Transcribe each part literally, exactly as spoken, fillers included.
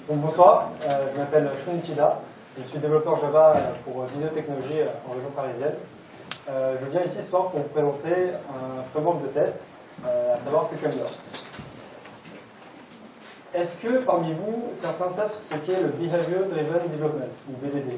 Donc bonsoir, euh, je m'appelle Shun Uchida, je suis développeur Java pour Visio Technologies en région parisienne. Euh, je viens ici ce soir pour vous présenter un framework de test, euh, à savoir Cucumber. Est-ce que parmi vous, certains savent ce qu'est le Behavior Driven Development, ou B D D?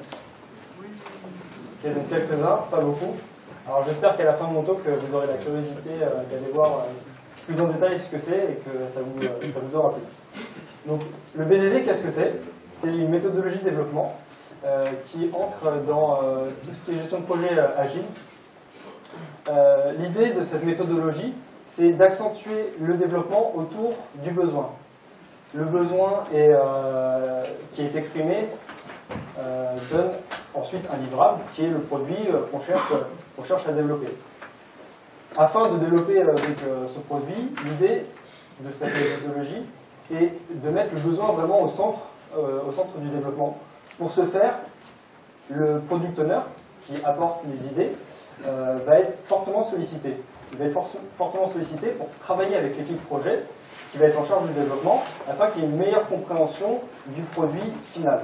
Ok, donc quelques-uns, pas beaucoup. Alors j'espère qu'à la fin de mon talk, vous aurez la curiosité euh, d'aller voir euh, plus en détail ce que c'est et que ça vous, euh, ça vous aura plu. Donc le B D D, qu'est-ce que c'est? C'est une méthodologie de développement euh, qui entre dans euh, tout ce qui est gestion de projet euh, agile. Euh, L'idée de cette méthodologie, c'est d'accentuer le développement autour du besoin. Le besoin est, euh, qui est exprimé euh, donne ensuite un livrable qui est le produit euh, qu'on cherche, euh, qu'on cherche à développer. Afin de développer euh, donc, euh, ce produit, l'idée de cette méthodologie est de mettre le besoin vraiment au centre, euh, au centre du développement. Pour ce faire, le product owner, qui apporte les idées, euh, va être fortement sollicité. Il va être for fortement sollicité pour travailler avec l'équipe projet, qui va être en charge du développement, afin qu'il y ait une meilleure compréhension du produit final.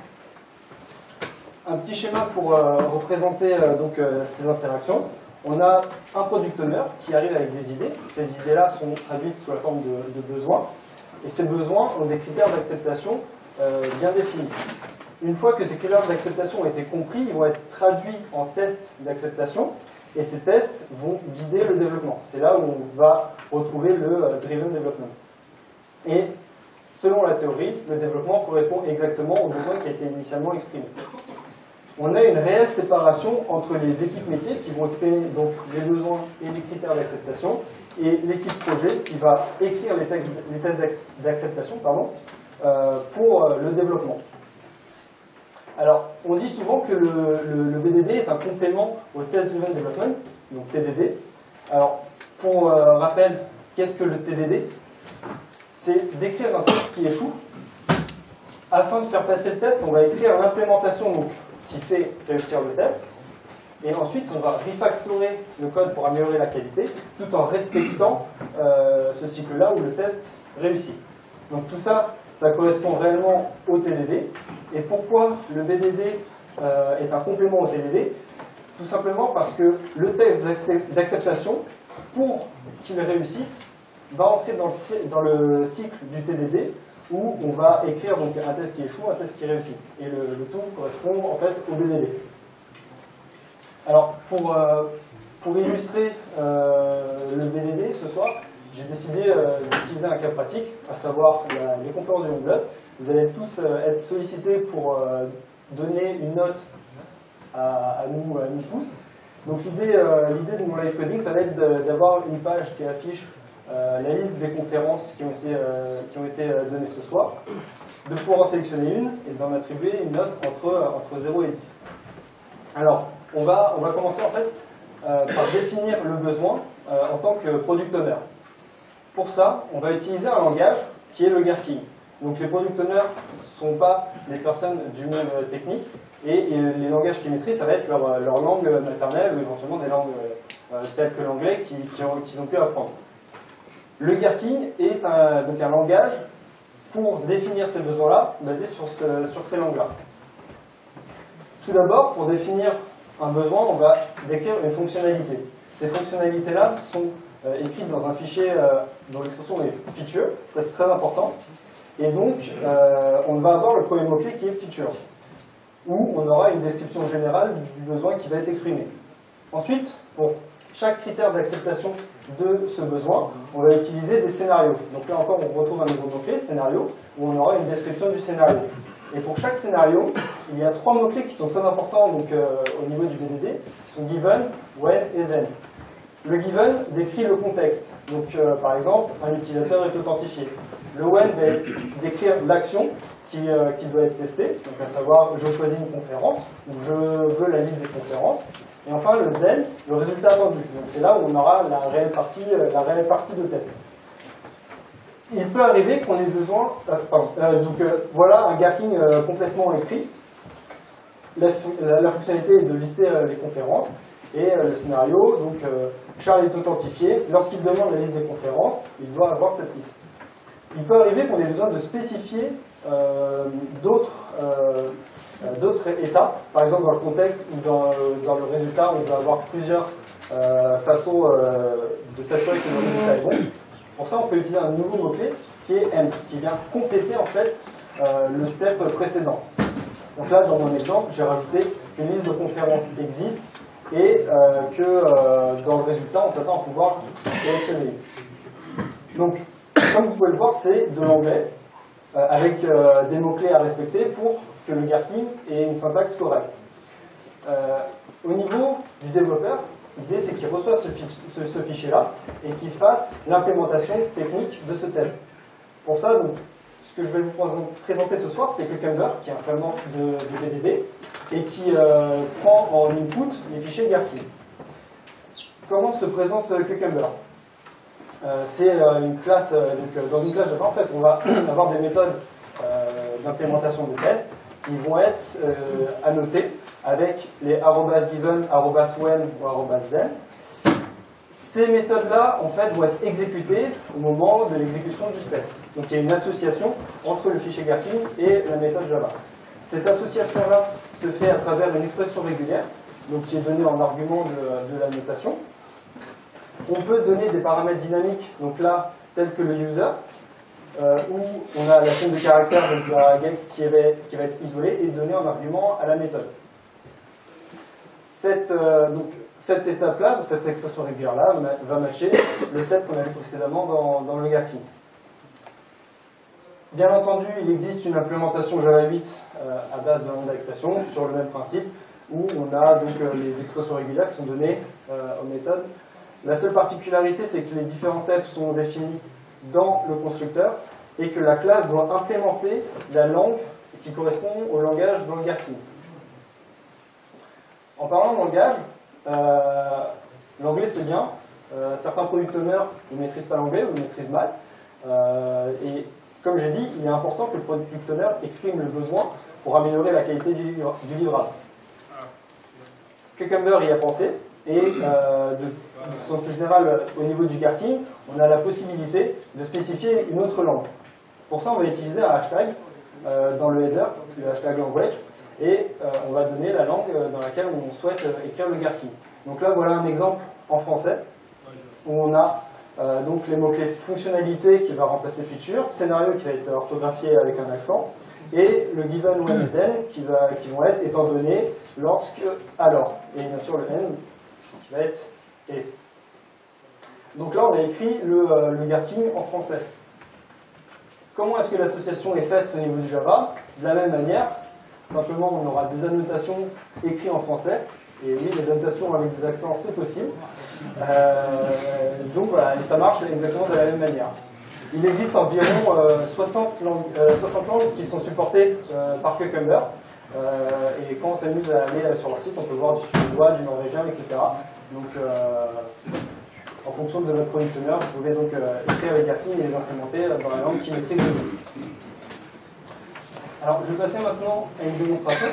Un petit schéma pour euh, représenter euh, donc, euh, ces interactions. On a un product owner qui arrive avec des idées. Ces idées-là sont traduites sous la forme de, de besoins. Et ces besoins ont des critères d'acceptation euh, bien définis. Une fois que ces critères d'acceptation ont été compris, ils vont être traduits en tests d'acceptation. Et ces tests vont guider le développement. C'est là où on va retrouver le euh, driven development. Et selon la théorie, le développement correspond exactement aux besoins qui a été initialement exprimé. On a une réelle séparation entre les équipes métiers qui vont créer donc les besoins et les critères d'acceptation et l'équipe projet qui va écrire les, textes, les tests d'acceptation pardon, euh, pour euh, le développement. Alors, on dit souvent que le, le, le B D D est un complément au Test Driven Development, donc T D D. Alors, pour euh, rappel, qu'est-ce que le T D D? C'est d'écrire un test qui échoue. Afin de faire passer le test, on va écrire l'implémentation donc qui fait réussir le test. Et ensuite, on va refactorer le code pour améliorer la qualité, tout en respectant euh, ce cycle-là où le test réussit. Donc tout ça, ça correspond réellement au T D D. Et pourquoi le B D D euh, est un complément au T D D? Tout simplement parce que le test d'acceptation, pour qu'il réussisse, va entrer dans le, dans le cycle du T D D, où on va écrire donc un test qui échoue, un test qui réussit. Et le, le tout correspond en fait au B D D. Alors, pour, euh, pour illustrer euh, le B D D ce soir, j'ai décidé euh, d'utiliser un cas pratique, à savoir la, les conférences de Youngblood. Vous allez tous euh, être sollicités pour euh, donner une note à, à, nous, à nous tous. Donc l'idée euh, de mon live coding, ça va être d'avoir une page qui affiche Euh, la liste des conférences qui ont été, euh, qui ont été euh, données ce soir, de pouvoir en sélectionner une et d'en attribuer une note entre, entre zéro et dix. Alors, on va, on va commencer en fait euh, par définir le besoin euh, en tant que product owner. Pour ça, on va utiliser un langage qui est le Gherkin. Donc les product owners ne sont pas des personnes du monde technique et, et les langages qu'ils maîtrisent, ça va être leur, leur langue maternelle ou éventuellement des langues euh, telles que l'anglais qu'ils qui ont, qu'ils ont pu apprendre. Le Gherkin est un, donc un langage pour définir ces besoins-là, basé sur, ce, sur ces langues-là. Tout d'abord, pour définir un besoin, on va décrire une fonctionnalité. Ces fonctionnalités-là sont euh, écrites dans un fichier euh, dont l'extension est feature, ça c'est très important. Et donc, euh, on va avoir le premier mot-clé qui est feature, où on aura une description générale du besoin qui va être exprimé. Ensuite, pour chaque critère d'acceptation de ce besoin, on va utiliser des scénarios. Donc là encore, on retrouve un nouveau mot-clé, scénario, où on aura une description du scénario. Et pour chaque scénario, il y a trois mots-clés qui sont très importants donc, euh, au niveau du B D D, qui sont given, when et then. Le given décrit le contexte. Donc euh, par exemple, un utilisateur est authentifié. Le when va décrire l'action qui, euh, qui doit être testée, donc à savoir je choisis une conférence, ou je veux la liste des conférences. Et enfin, le then, le résultat attendu. C'est là où on aura la réelle partie, la réelle partie de test. Il peut arriver qu'on ait besoin... Euh, pardon, euh, donc euh, voilà un Gherkin euh, complètement écrit. La, la, la fonctionnalité est de lister euh, les conférences. Et euh, le scénario, donc euh, Charles est authentifié. Lorsqu'il demande la liste des conférences, il doit avoir cette liste. Il peut arriver qu'on ait besoin de spécifier euh, d'autres euh, d'autres états. Par exemple, dans le contexte ou dans, dans le résultat, on va avoir plusieurs euh, façons euh, de s'assurer que le résultat est bon. Pour ça, on peut utiliser un nouveau mot-clé qui est M, qui vient compléter en fait euh, le step précédent. Donc là, dans mon exemple, j'ai rajouté qu'une liste de conférences existe et euh, que euh, dans le résultat, on s'attend à pouvoir sélectionner. Donc, comme vous pouvez le voir, c'est de l'anglais euh, avec euh, des mots-clés à respecter pour que le Gherkin ait une syntaxe correcte. Euh, au niveau du développeur, l'idée c'est qu'il reçoive ce, fichi ce, ce fichier-là et qu'il fasse l'implémentation technique de ce test. Pour ça, donc, ce que je vais vous présenter ce soir, c'est Cucumber, qui est un framework de, de B D B et qui euh, prend en input les fichiers Gherkin. Comment se présente Cucumber? euh, C'est euh, une classe, euh, donc, dans une classe Java, en fait, on va avoir des méthodes euh, d'implémentation de tests qui vont être euh, annotées avec les arrobas given, arrobas when ou arrobas then. Ces méthodes-là, en fait, vont être exécutées au moment de l'exécution du step. Donc il y a une association entre le fichier Gherkin et la méthode Java. Cette association-là se fait à travers une expression régulière, donc qui est donnée en argument de, de la notation. On peut donner des paramètres dynamiques, donc là, tels que le user, euh, où on a la chaîne de caractères, donc la gex qui va, qui va être isolée et donnée en argument à la méthode. Cette, euh, donc, cette étape-là, cette expression régulière-là, va matcher le step qu'on a vu précédemment dans, dans le Gherkin. Bien entendu, il existe une implémentation Java huit euh, à base de lambda expression sur le même principe, où on a donc euh, les expressions régulières qui sont données euh, aux méthodes. La seule particularité, c'est que les différents steps sont définis dans le constructeur et que la classe doit implémenter la langue qui correspond au langage dans le Gherkin. En parlant de langage, euh, l'anglais c'est bien. Euh, certains product owners ne maîtrisent pas l'anglais ou le maîtrisent mal. Euh, et comme j'ai dit, il est important que le product owner exprime le besoin pour améliorer la qualité du, du livrable. Cucumber y a pensé. Et euh, de, de façon plus générale, au niveau du Gherkin, on a la possibilité de spécifier une autre langue. Pour ça, on va utiliser un hashtag euh, dans le header, le hashtag language, et euh, on va donner la langue dans laquelle on souhaite écrire le Gherkin. Donc là, voilà un exemple en français, où on a euh, donc les mots-clés fonctionnalité qui va remplacer feature, scénario qui va être orthographié avec un accent, et le given when et then qui, va, qui vont être étant donné lorsque, alors, et bien sûr le n qui va être et. Donc là, on a écrit le, euh, le Gherkin en français. Comment est-ce que l'association est faite au niveau du Java? De la même manière, simplement on aura des annotations écrites en français. Et oui, les annotations avec des accents, c'est possible. Euh, donc voilà, et ça marche exactement de la même manière. Il existe environ euh, soixante, langues, euh, soixante langues qui sont supportées euh, par Cucumber. Euh, et quand on s'amuse à aller sur leur site, on peut voir du suédois, du norvégien, et cetera. Donc, euh, en fonction de votre product owner, vous pouvez donc euh, écrire avec Gherkin et les implémenter dans la langue qui maîtrise le mieux. Alors, je vais passer maintenant à une démonstration.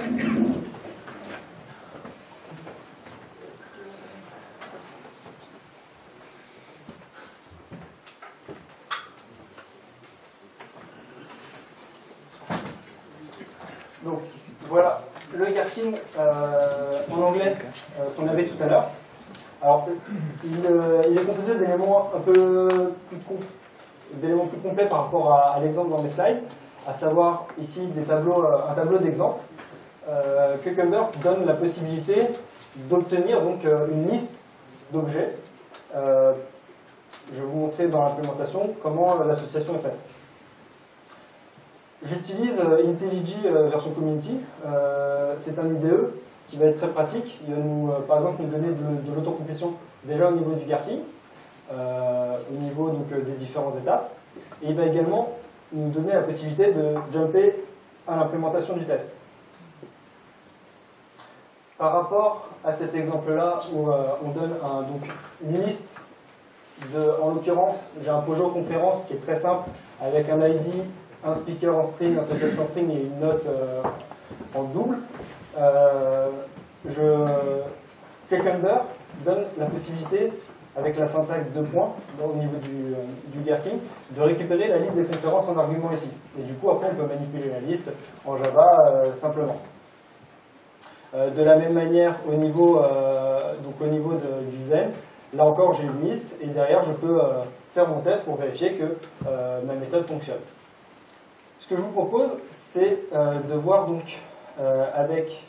Donc, voilà le Gherkin euh, en anglais euh, qu'on avait tout à l'heure. Alors, il, euh, il est composé d'éléments un peu plus, d'éléments plus complets par rapport à, à l'exemple dans mes slides, à savoir ici des tableaux, euh, un tableau d'exemple. Euh, Cucumber donne la possibilité d'obtenir donc euh, une liste d'objets. Euh, je vais vous montrer dans l'implémentation comment euh, l'association est faite. J'utilise euh, IntelliJ euh, version community. Euh, c'est un I D E qui va être très pratique. Il va nous, euh, par exemple, nous donner de, de l'autocomplétion déjà au niveau du Gherkin, euh, au niveau donc, euh, des différentes étapes. Et il va également nous donner la possibilité de jumper à l'implémentation du test. Par rapport à cet exemple-là, où euh, on donne un, donc, une liste, de, en l'occurrence, j'ai un Pojo conférence qui est très simple, avec un I D, un speaker en string, un subject en string et une note euh, en double. Euh, je, Cucumber donne la possibilité avec la syntaxe deux points au niveau du, du Gherkin, de récupérer la liste des conférences en argument ici. Et du coup, après, on peut manipuler la liste en Java euh, simplement. Euh, de la même manière, au niveau, euh, donc au niveau de, du Zen, là encore, j'ai une liste, et derrière, je peux euh, faire mon test pour vérifier que euh, ma méthode fonctionne. Ce que je vous propose, c'est euh, de voir donc euh, avec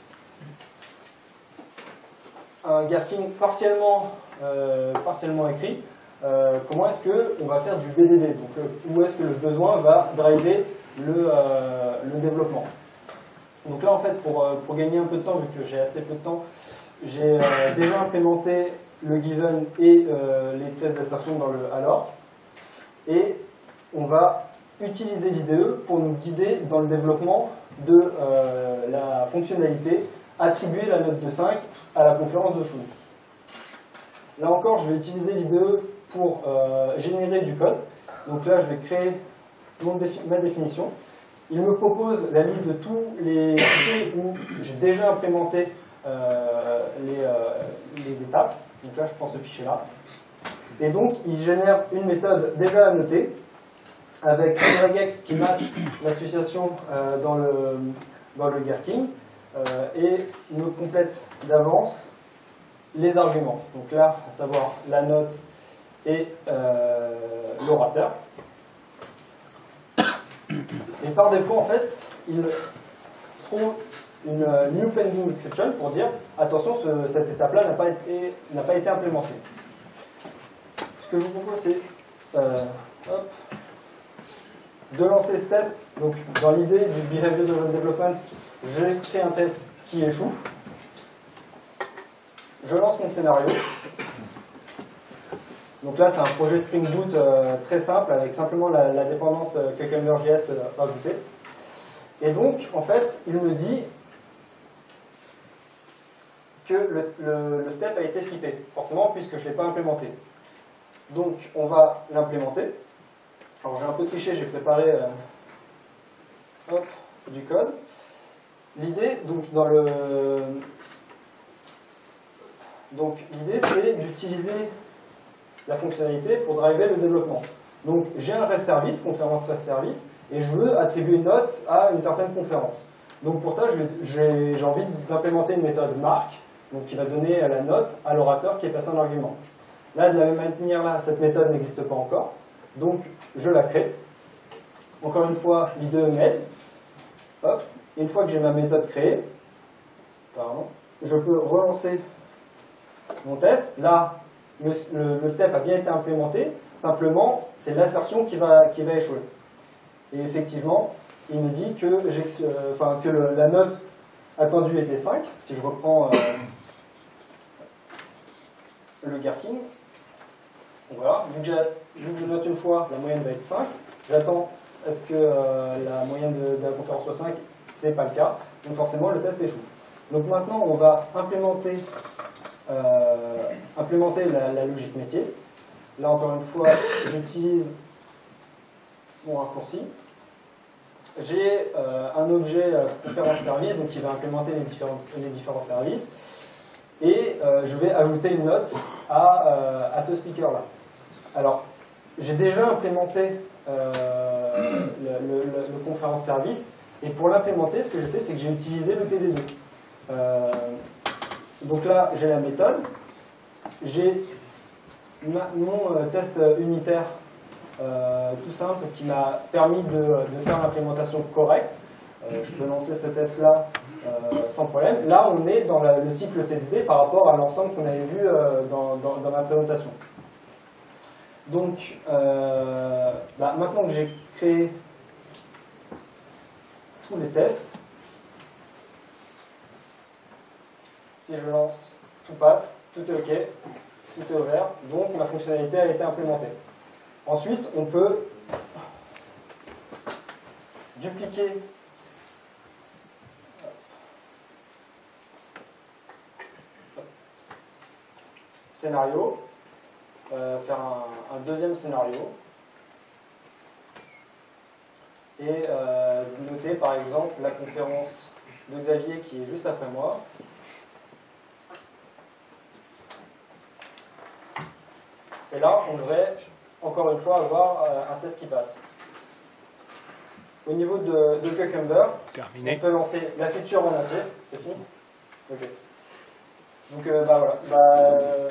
un Gherkin partiellement, euh, partiellement écrit, euh, comment est-ce qu'on va faire du B D D, donc euh, où est-ce que le besoin va driver le, euh, le développement. Donc là, en fait, pour, pour gagner un peu de temps, vu que j'ai assez peu de temps, j'ai euh, déjà implémenté le given et euh, les tests d'assertion dans le alors, et on va utiliser l'I D E pour nous guider dans le développement de euh, la fonctionnalité attribuer la note de cinq à la conférence de Shun. Là encore, je vais utiliser l'I D E pour euh, générer du code. Donc là, je vais créer mon défi ma définition. Il me propose la liste de tous les fichiers où j'ai déjà implémenté euh, les, euh, les étapes. Donc là, je prends ce fichier-là. Et donc, il génère une méthode déjà annotée avec un regex qui match l'association euh, dans le, dans le Gherkin. Euh, et me complète d'avance les arguments. Donc là, à savoir la note et euh, l'orateur. Et par défaut, en fait, ils seront une uh, new pending exception pour dire attention, ce, cette étape-là n'a pas été, n'a pas été implémentée. Ce que je vous propose, c'est euh, hop, de lancer ce test. Donc, dans l'idée du behavior driven development, j'ai créé un test qui échoue. Je lance mon scénario. Donc là, c'est un projet Spring Boot euh, très simple avec simplement la, la dépendance euh, Cucumber.js euh, ajoutée. Et donc, en fait, il me dit que le, le, le step a été skippé, forcément, puisque je ne l'ai pas implémenté. Donc, on va l'implémenter. Alors, j'ai un peu triché, j'ai préparé euh, hop, du code. L'idée, donc, dans le... Donc, l'idée, c'est d'utiliser la fonctionnalité pour driver le développement. Donc, j'ai un REST service, conférence REST service, et je veux attribuer une note à une certaine conférence. Donc, pour ça, j'ai envie d'implémenter une méthode mark, donc qui va donner la note à l'orateur qui est passé en argument. Là, de la même manière, là, cette méthode n'existe pas encore, donc je la crée. Encore une fois, l'I D E mail. Hop. Une fois que j'ai ma méthode créée, pardon, je peux relancer mon test. Là, le, le, le step a bien été implémenté, simplement, c'est l'assertion qui va, qui va échouer. Et effectivement, il me dit que, euh, enfin, que le, la note attendue était cinq. Si je reprends euh, le Gherkin, voilà, vu que, vu que je note une fois, la moyenne va être cinq. J'attends à ce que euh, la moyenne de, de la conférence soit cinq. C'est pas le cas, donc forcément le test échoue. Donc maintenant on va implémenter, euh, implémenter la, la logique métier. Là encore une fois, j'utilise mon raccourci. J'ai euh, un objet euh, conférence service, donc qui va implémenter les différents, les différents services. Et euh, je vais ajouter une note à, euh, à ce speaker-là. Alors, j'ai déjà implémenté euh, le, le, le, le conférence service. Et pour l'implémenter, ce que j'ai fait, c'est que j'ai utilisé le T D deux. Euh, donc là, j'ai la méthode. J'ai mon euh, test unitaire euh, tout simple qui m'a permis de, de faire l'implémentation correcte. Euh, je peux lancer ce test-là euh, sans problème. Là, on est dans la, le cycle T D D par rapport à l'ensemble qu'on avait vu euh, dans, dans, dans ma présentation. Donc, euh, bah, maintenant que j'ai créé tous les tests, si je lance, tout passe, tout est OK, tout est ouvert, donc ma fonctionnalité a été implémentée. Ensuite, on peut dupliquer scénario, euh, faire un, un deuxième scénario, et euh, noter par exemple la conférence de Xavier qui est juste après moi. Et là, on devrait, encore une fois, avoir euh, un test qui passe. Au niveau de, de Cucumber, Terminé. On peut lancer la feature en entier. C'est fini? Ok. Donc, euh, bah voilà. Bah, euh...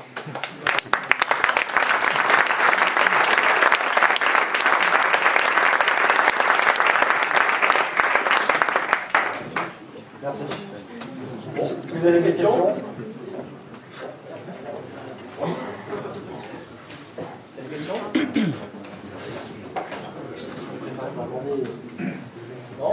Merci. Si vous avez des questions? Des questions? Non?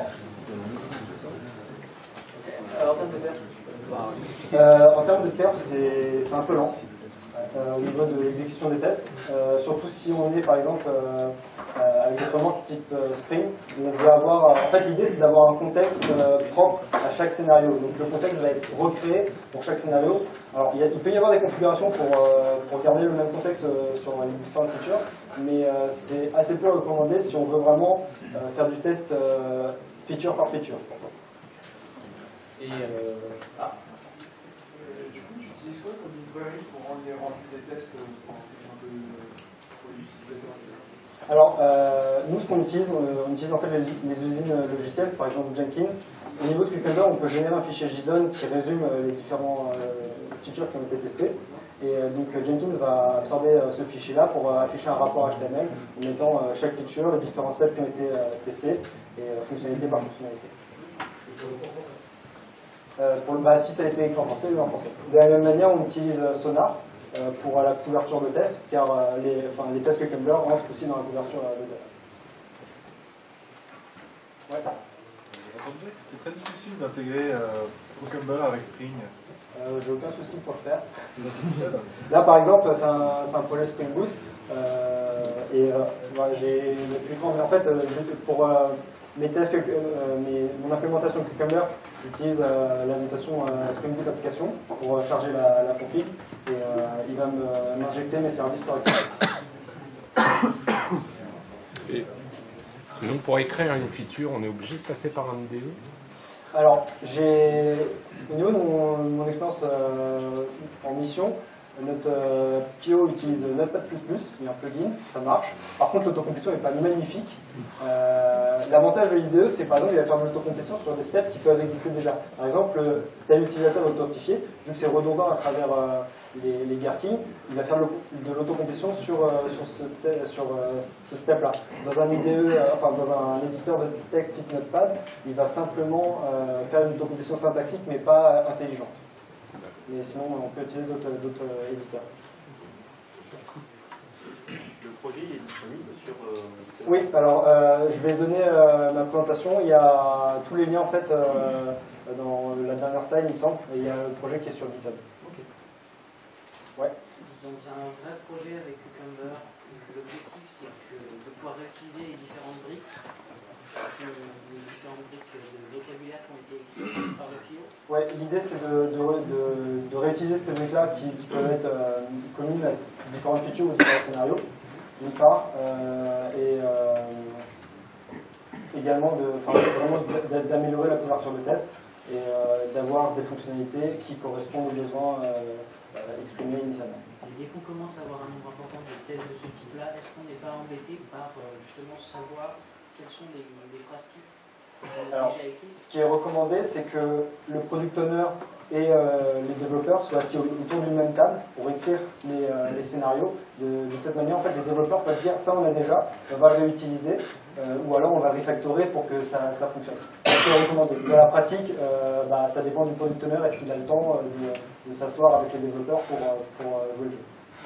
Alors, en termes de perf, euh, en termes de perf, c'est un peu lent euh, au niveau de l'exécution des tests, euh, surtout si on est par exemple euh, euh, avec des frameworks type euh, Spring, où on veut avoir, en fait l'idée c'est d'avoir un contexte euh, propre à chaque scénario, donc le contexte va être recréé pour chaque scénario. Alors il, y a, il peut y avoir des configurations pour, euh, pour garder le même contexte euh, sur les différentes features, mais euh, c'est assez peu recommandé si on veut vraiment euh, faire du test euh, feature par feature. Et euh, ah. Du coup, tu utilises quoi comme librairie pour rendre les remplir des tests pour l'utilisateur? Alors, euh, nous, ce qu'on utilise, on, on utilise en fait les, les usines logicielles, par exemple Jenkins. Au niveau de Cucumber, on peut générer un fichier JSON qui résume les différents euh, features qui ont été testés. Et euh, donc Jenkins va absorber euh, ce fichier-là pour euh, afficher un rapport H T M L en mettant euh, chaque feature, les différents steps qui ont été euh, testés, et euh, fonctionnalité par fonctionnalité. Euh, pour le, bah, si ça a été écrit en français, oui en français. De la même manière, on utilise euh, Sonar euh, pour euh, la couverture de test, car euh, les, enfin, les tests Cucumber rentrent aussi dans la couverture euh, de test. Ouais. J'ai entendu que c'était très difficile d'intégrer euh, Cucumber avec Spring. Euh, J'ai aucun souci pour le faire. Là, par exemple, c'est un, un projet Spring Boot. Euh, et euh, voilà, j'ai plus grand, mais en fait, euh, pour euh, mes tests, euh, mes, mon implémentation de Cucumber, j'utilise euh, la notation euh, Spring Boot application pour euh, charger la, la config, et euh, il va m'injecter mes services correctement. Et sinon, pour écrire une feature, on est obligé de passer par un I D E? Alors, j'ai, au niveau de mon, mon expérience euh, en mission, notre euh, P O utilise Notepad plus plus, il y a un plugin, ça marche. Par contre, l'autocomplétion n'est pas magnifique. Euh, L'avantage de l'I D E, c'est par exemple, il va faire de l'autocomplétion sur des steps qui peuvent exister déjà. Par exemple, tel utilisateur authentifié, vu que c'est redondant à travers euh, les, les Gherkin, il va faire de l'autocomplétion sur, euh, sur ce, sur, euh, ce step-là. Dans un I D E, euh, enfin dans un éditeur de texte type Notepad, il va simplement euh, faire une autocomplétion syntaxique, mais pas euh, intelligente. Mais sinon, on peut utiliser d'autres euh, éditeurs. Le projet il est disponible sur... Euh, oui, alors euh, je vais donner euh, ma présentation. Il y a tous les liens en fait euh, dans la dernière slide, il me semble. Et il y a le projet qui est sur GitHub. Ok. Ouais. Donc c'est un vrai projet avec Cucumber. L'objectif c'est de pouvoir réutiliser les différentes briques. Les différentes briques de vocabulaire qui ont été écrites par le P O. Ouais, l'idée c'est de, de, de, de réutiliser ces briques-là qui, qui peuvent être euh, communes à différentes features ou différents scénarios, d'une part, euh, et euh, également d'améliorer la couverture de test et euh, d'avoir des fonctionnalités qui correspondent aux besoins euh, exprimés initialement. Et dès qu'on commence à avoir un nombre important de tests de ce type-là, est-ce qu'on n'est pas embêté par euh, justement savoir quels sont les, les phrases types Alors, déjà écrites? Ce qui est recommandé, c'est que le product owner et euh, les développeurs soient assis autour d'une même table pour écrire les, euh, les scénarios. De, de cette manière, en fait, les développeurs peuvent dire ça on a déjà, on va le réutiliser, euh, ou alors on va refactorer pour que ça, ça fonctionne. C'est recommandé. Dans la pratique, euh, bah, ça dépend du product owner, est-ce qu'il a le temps euh, de, de s'asseoir avec les développeurs pour, pour euh, jouer le jeu.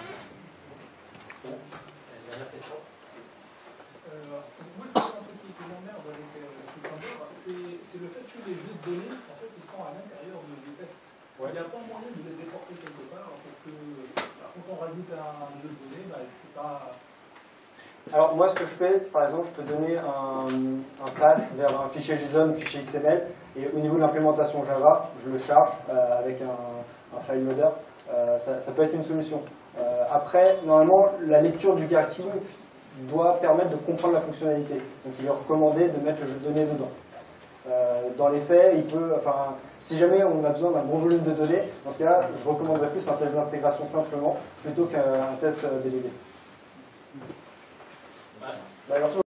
Dernière question. Moi, c'est un truc qui m'emmerde avec Cucumber, c'est le fait que les jeux de données, en fait, ils sont à l'intérieur du test. Il n'y a pas moyen de les déporter quelque part, pour que quand on rajoute un jeu de données, bah, je ne suis pas... Alors moi, ce que je fais, par exemple, je peux donner un, un path vers un fichier JSON, un fichier X M L, et au niveau de l'implémentation Java, je le charge euh, avec un, un file loader. Euh, ça, ça peut être une solution. Euh, après, normalement, la lecture du Gherkin doit permettre de comprendre la fonctionnalité. Donc il est recommandé de mettre le jeu de données dedans. Euh, dans les faits, il peut, enfin, si jamais on a besoin d'un bon volume de données, dans ce cas-là, je recommanderais plus un test d'intégration simplement plutôt qu'un test délégué. La version